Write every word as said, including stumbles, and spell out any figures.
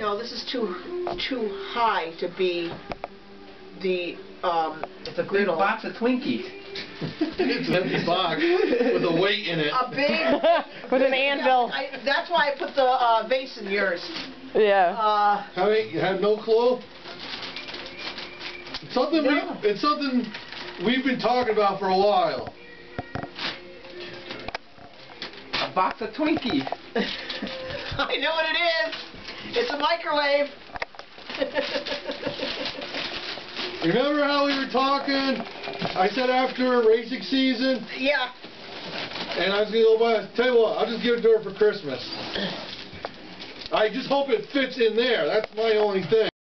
no, this is too too high to be the um. It's a big griddle. box of Twinkies. It's an empty box with a weight in it. A big. With an anvil. Yeah, I, that's why I put the uh, vase in yours. Yeah. Uh. How many? You have no clue? It's something No. we. It's something we've been talking about for a while. A box of Twinkies. I know what it is. It's a microwave. Remember how we were talking? I said after racing season, Yeah. and I was gonna go buy. Tell you what, I'll just give it to her for Christmas. I just hope it fits in there. That's my only thing.